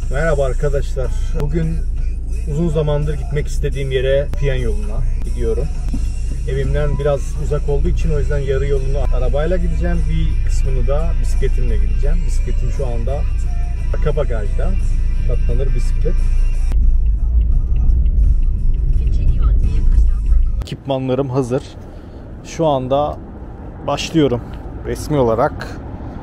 Merhaba arkadaşlar. Bugün uzun zamandır gitmek istediğim yere Piyan yoluna gidiyorum. Evimden biraz uzak olduğu için o yüzden yarı yolunu arabayla gideceğim. Bir kısmını da bisikletimle gideceğim. Bisikletim şu anda arka bagajda. Katlanır bisiklet. Ekipmanlarım hazır. Şu anda başlıyorum resmi olarak.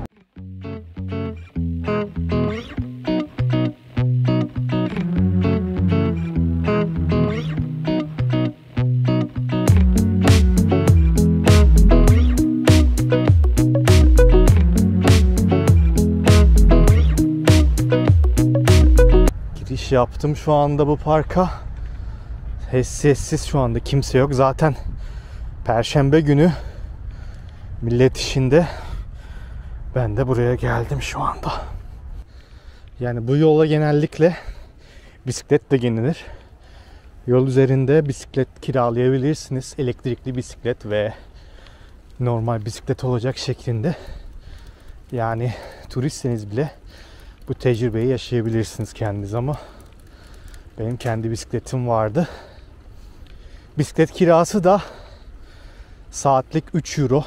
Giriş yaptım şu anda bu parka. Sessiz, şu anda kimse yok. Zaten Perşembe günü millet işinde. Ben de buraya geldim şu anda. Yani bu yola genellikle bisiklet de gelinir. Yol üzerinde bisiklet kiralayabilirsiniz. Elektrikli bisiklet ve normal bisiklet olacak şeklinde. Yani turistseniz bile bu tecrübeyi yaşayabilirsiniz kendiniz, ama benim kendi bisikletim vardı. Bisiklet kirası da saatlik 3 euro.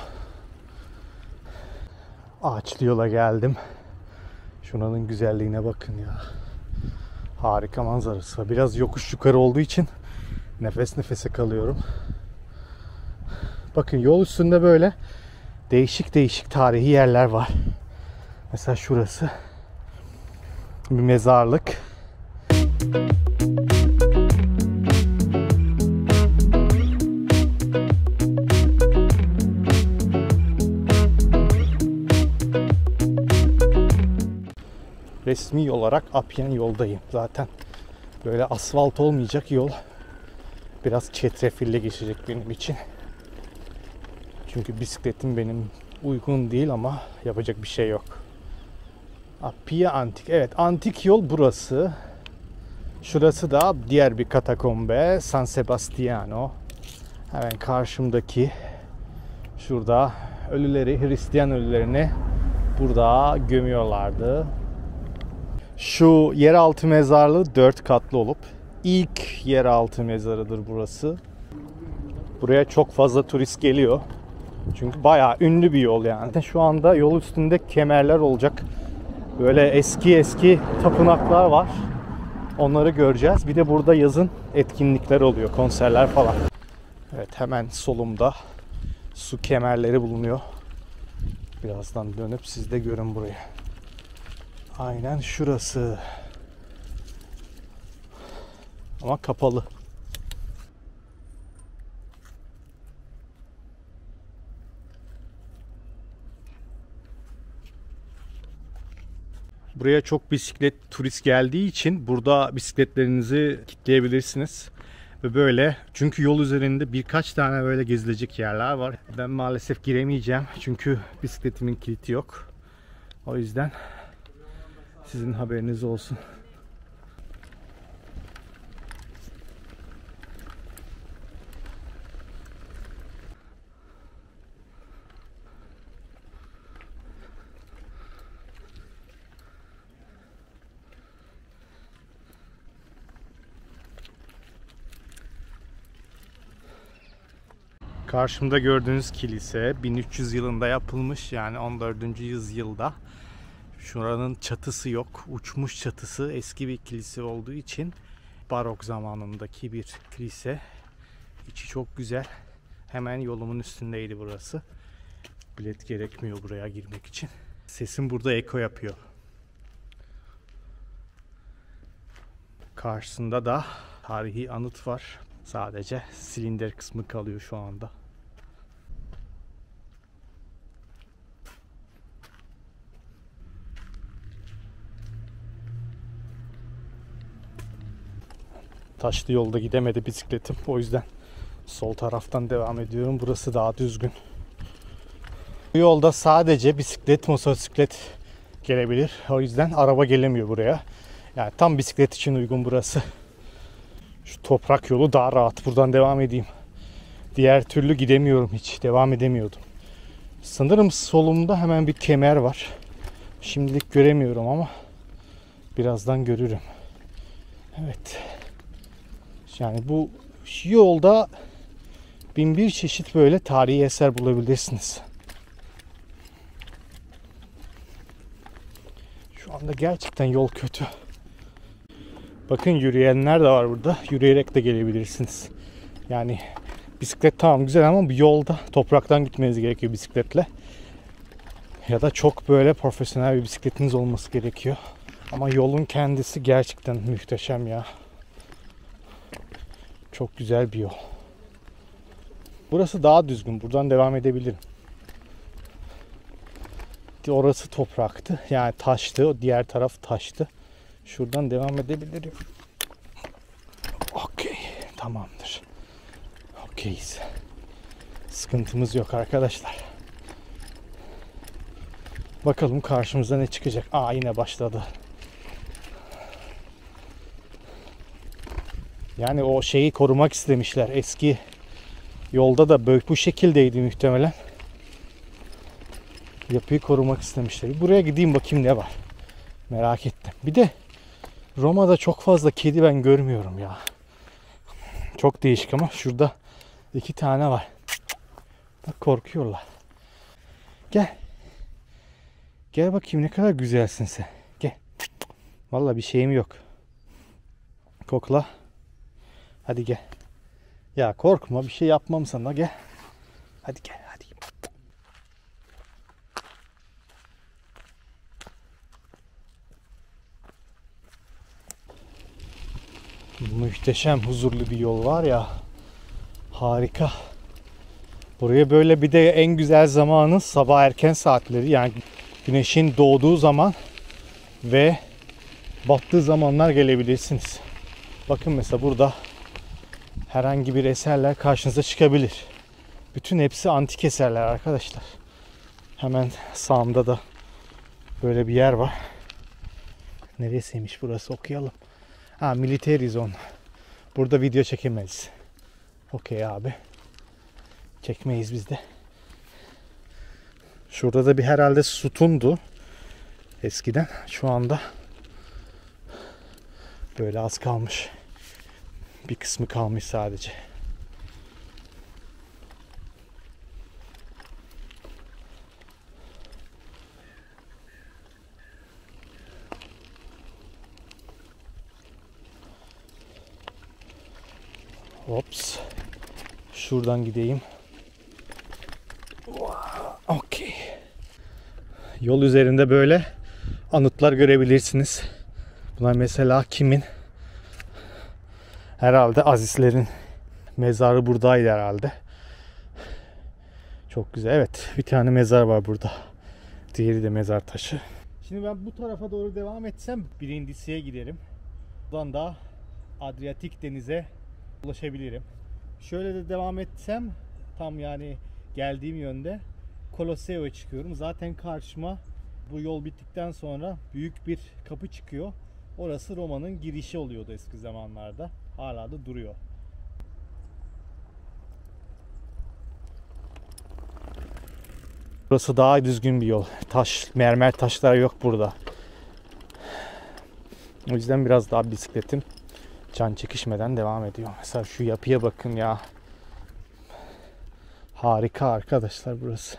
Ağaçlı yola geldim. Şuranın güzelliğine bakın ya. Harika manzarası var. Biraz yokuş yukarı olduğu için nefes nefese kalıyorum. Bakın yol üstünde böyle değişik değişik tarihi yerler var. Mesela şurası bir mezarlık. Resmi olarak Apyen yoldayım. Zaten böyle asfalt olmayacak yol. Biraz çetrefille geçecek benim için. Çünkü bisikletim benim uygun değil, ama yapacak bir şey yok. Appia Antik. Evet, antik yol burası. Şurası da diğer bir katakombe, San Sebastiano. Hemen karşımdaki, şurada ölüleri, Hristiyan ölülerini burada gömüyorlardı. Şu yeraltı mezarlığı 4 katlı olup ilk yeraltı mezarıdır burası. Buraya çok fazla turist geliyor. Çünkü bayağı ünlü bir yol yani. Şu anda yol üstünde kemerler olacak. Böyle eski tapınaklar var. Onları göreceğiz. Bir de burada yazın etkinlikler oluyor, konserler falan. Evet, hemen solumda su kemerleri bulunuyor. Birazdan dönüp siz de görün burayı. Aynen şurası. Ama kapalı. Buraya çok bisiklet turist geldiği için burada bisikletlerinizi kilitleyebilirsiniz. Ve böyle, çünkü yol üzerinde birkaç tane böyle gezilecek yerler var. Ben maalesef giremeyeceğim çünkü bisikletimin kilidi yok. O yüzden sizin haberiniz olsun. Karşımda gördüğünüz kilise 1300 yılında yapılmış, yani 14. yüzyılda. Şuranın çatısı yok, uçmuş çatısı, eski bir kilise olduğu için barok zamanındaki bir kilise. İçi çok güzel. Hemen yolumun üstündeydi burası. Bilet gerekmiyor buraya girmek için. Sesim burada eko yapıyor. Karşısında da tarihi anıt var. Sadece silindir kısmı kalıyor şu anda. Taşlı yolda gidemedi bisikletim. O yüzden sol taraftan devam ediyorum. Burası daha düzgün. Bu yolda sadece bisiklet, motosiklet gelebilir. O yüzden araba gelemiyor buraya. Yani tam bisiklet için uygun burası. Şu toprak yolu daha rahat. Buradan devam edeyim. Diğer türlü gidemiyorum hiç. Devam edemiyordum. Sanırım solumda hemen bir kemer var. Şimdilik göremiyorum ama Birazdan görürüm. Evet. Yani bu yolda bin bir çeşit böyle tarihi eser bulabilirsiniz. Şu anda gerçekten yol kötü. Bakın yürüyenler de var burada. Yürüyerek de gelebilirsiniz. Yani bisiklet tamam güzel ama bu yolda topraktan gitmeniz gerekiyor bisikletle. Ya da çok böyle profesyonel bir bisikletiniz olması gerekiyor. Ama yolun kendisi gerçekten muhteşem ya. Çok güzel bir yol. Burası daha düzgün. Buradan devam edebilirim. Orası topraktı. Yani taştı. O diğer taraf taştı. Şuradan devam edebilirim. Okey. Tamamdır. Okeyiz. Sıkıntımız yok arkadaşlar. Bakalım karşımıza ne çıkacak. Aa yine başladı. Yani o şeyi korumak istemişler. Eski yolda da böyle bu şekildeydi muhtemelen. Yapıyı korumak istemişler. Buraya gideyim bakayım ne var. Merak ettim. Bir de Roma'da çok fazla kedi ben görmüyorum ya. Çok değişik ama şurada 2 tane var. Bak korkuyorlar. Gel. Gel bakayım ne kadar güzelsin sen. Gel. Vallahi bir şeyim yok. Kokla. Hadi gel. Ya korkma bir şey yapmam sana gel. Hadi gel hadi. Muhteşem huzurlu bir yol var ya. Harika. Buraya böyle bir de en güzel zamanı sabah erken saatleri yani güneşin doğduğu zaman ve battığı zamanlar gelebilirsiniz. Bakın mesela burada herhangi bir eserler karşınıza çıkabilir. Bütün hepsi antik eserler arkadaşlar. Hemen sağımda da böyle bir yer var. Neresiymiş burası okuyalım. Ha military zone. Burada video çekemeyiz. Okey abi. Çekmeyiz biz de. Şurada da bir herhalde sütundu. Eskiden. Şu anda böyle az kalmış. Bir kısmı kalmış sadece. Ops. Şuradan gideyim. Okey. Yol üzerinde böyle anıtlar görebilirsiniz. Bunlar mesela kimin? Herhalde Azizlerin mezarı buradaydı herhalde. Çok güzel. Evet, bir tane mezar var burada. Diğeri de mezar taşı. Şimdi ben bu tarafa doğru devam etsem Brindisi'ye giderim. Buradan da Adriyatik denize ulaşabilirim. Şöyle de devam etsem tam yani geldiğim yönde Colosseum'a çıkıyorum. Zaten karşıma bu yol bittikten sonra büyük bir kapı çıkıyor. Orası Roma'nın girişi oluyordu eski zamanlarda. Hala da duruyor. Burası daha düzgün bir yol. Taş, mermer taşlar yok burada. O yüzden biraz daha bisikletim can çekişmeden devam ediyor. Mesela şu yapıya bakın ya. Harika arkadaşlar burası.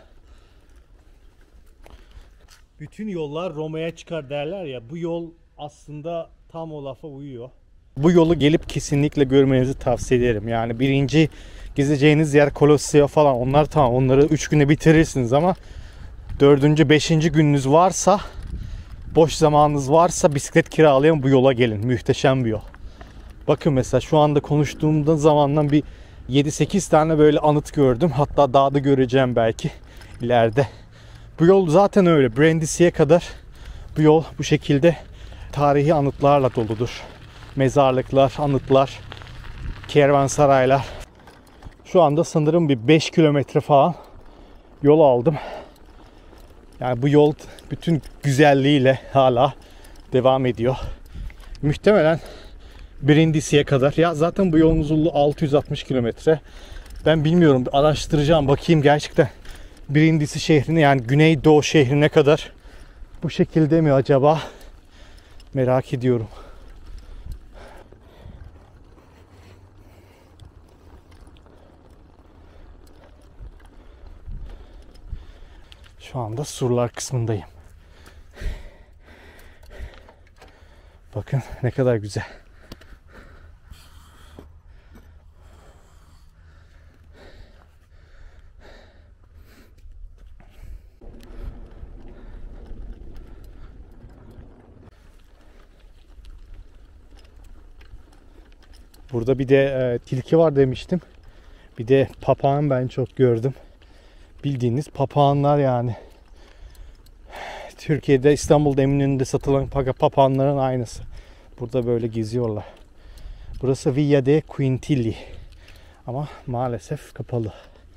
Bütün yollar Roma'ya çıkar derler ya. Bu yol aslında tam o lafa uyuyor. Bu yolu gelip kesinlikle görmenizi tavsiye ederim. Yani birinci gezeceğiniz yer Colosseum falan. Onlar tamam. Onları 3 güne bitirirsiniz ama 4. 5. gününüz varsa, boş zamanınız varsa bisiklet kiralayın bu yola gelin. Muhteşem bir yol. Bakın mesela şu anda konuştuğumda zamandan bir 7-8 tane böyle anıt gördüm. Hatta daha da göreceğim belki ileride. Bu yol zaten öyle. Brindisi'ye kadar bu yol bu şekilde tarihi anıtlarla doludur. Mezarlıklar, anıtlar, kervansaraylar. Şu anda sanırım bir 5 kilometre falan yol aldım. Yani bu yol bütün güzelliğiyle hala devam ediyor. Muhtemelen Brindisi'ye kadar. Ya zaten bu yolun uzunluğu 660 kilometre. Ben bilmiyorum. Araştıracağım. Bakayım gerçekten Brindisi şehrine yani Güneydoğu şehrine kadar bu şekilde mi acaba? Merak ediyorum. Şu anda surlar kısmındayım. Bakın ne kadar güzel. Burada bir de tilki var demiştim. Bir de papağan ben çok gördüm. Bildiğiniz papağanlar yani. Türkiye'de İstanbul'da Eminönü'nde satılan papağanların aynısı. Burada böyle geziyorlar. Burası Via de Quintilli. Ama maalesef kapalı.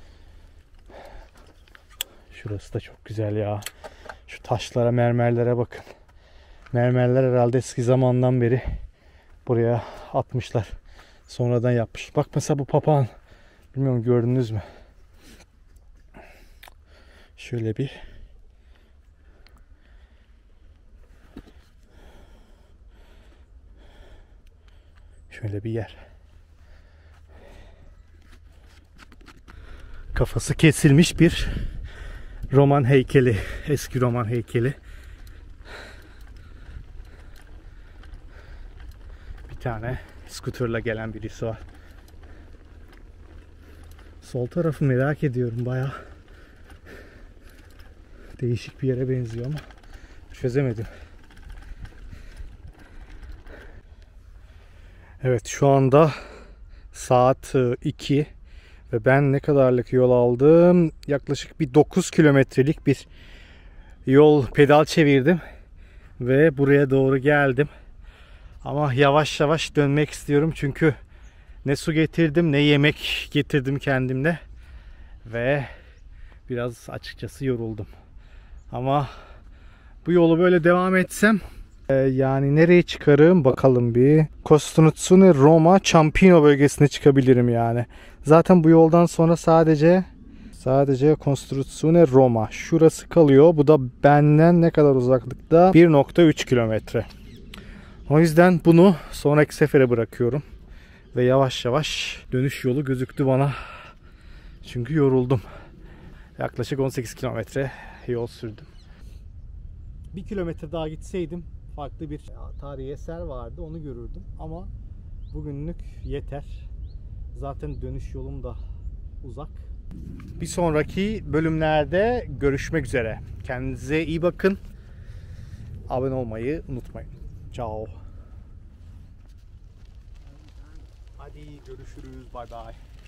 Şurası da çok güzel ya. Şu taşlara, mermerlere bakın. Mermerler herhalde eski zamandan beri buraya atmışlar. Sonradan yapmış. Bak mesela bu papağan. Bilmiyorum gördünüz mü? Şöyle bir yer. Kafası kesilmiş bir roman heykeli. Eski roman heykeli. Bir tane skuterla gelen birisi var. Sol tarafı merak ediyorum bayağı. Değişik bir yere benziyor ama çözemedim. Evet şu anda saat 2 ve ben ne kadarlık yol aldım? Yaklaşık bir 9 kilometrelik bir yol pedal çevirdim ve buraya doğru geldim. Ama yavaş yavaş dönmek istiyorum çünkü ne su getirdim ne yemek getirdim kendimle ve biraz açıkçası yoruldum. Ama bu yolu böyle devam etsem yani nereye çıkarım bakalım bir. Costruzione Roma Ciampino bölgesine çıkabilirim yani. Zaten bu yoldan sonra sadece Costruzione Roma. Şurası kalıyor. Bu da benden ne kadar uzaklıkta? 1.3 kilometre. O yüzden bunu sonraki sefere bırakıyorum. Ve yavaş yavaş dönüş yolu gözüktü bana. Çünkü yoruldum. Yaklaşık 18 kilometre yol sürdüm. 1 kilometre daha gitseydim farklı bir tarihi eser vardı, onu görürdüm ama bugünlük yeter. Zaten dönüş yolum da uzak. Bir sonraki bölümlerde görüşmek üzere. Kendinize iyi bakın. Abone olmayı unutmayın. Ciao. Hadi görüşürüz. Bye bye.